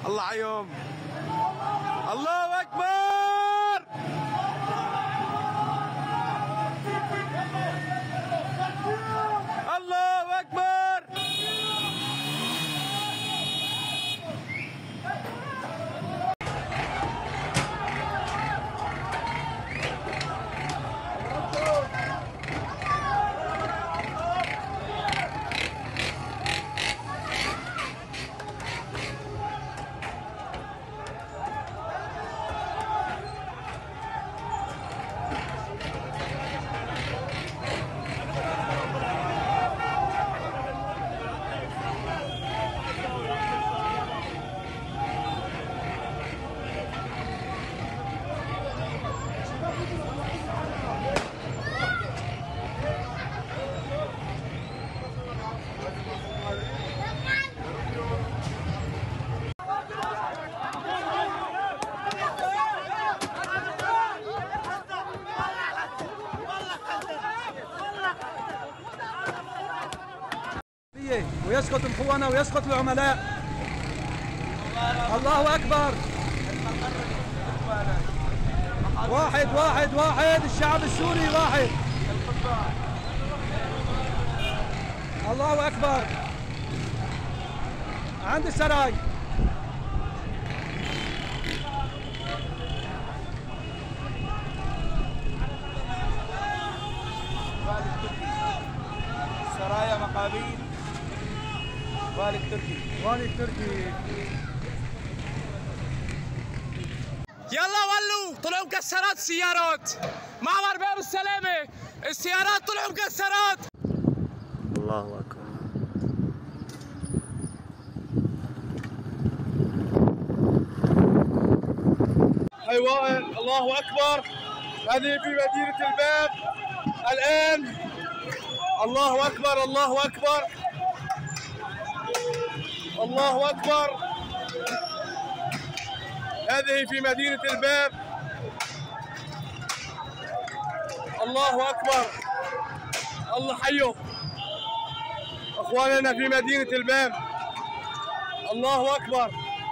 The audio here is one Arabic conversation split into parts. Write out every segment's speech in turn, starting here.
الله عليهم. الله اكبر. الله اكبر. ويسقط الخونة ويسقط العملاء. الله أكبر. واحد واحد واحد، الشعب السوري واحد. الله أكبر. عند السراي. سرايا مقابيل والي التركي. والي التركي. يلا ولوا، طلعوا مكسرات السيارات. معبر باب السلامة، السيارات طلعوا مكسرات. الله أكبر. أيوة الله أكبر. هذه في مدينة الباب الآن. الله أكبر الله أكبر الله أكبر. هذه في مدينة الباب. الله أكبر. الله حيه أخواننا في مدينة الباب. الله أكبر.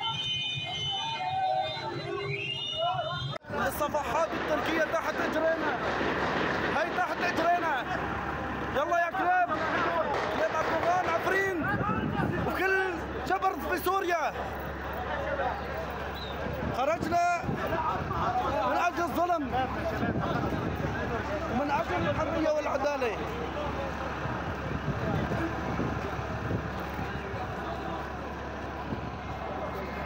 الصفحات التركية تحت رجلينا، هي تحت رجلينا. يلا يا كلاب، كلاب أردوغان عفرين وكل جبر في سوريا. خرجنا من أجل الظلم ومن أجل الحرية والعدالة.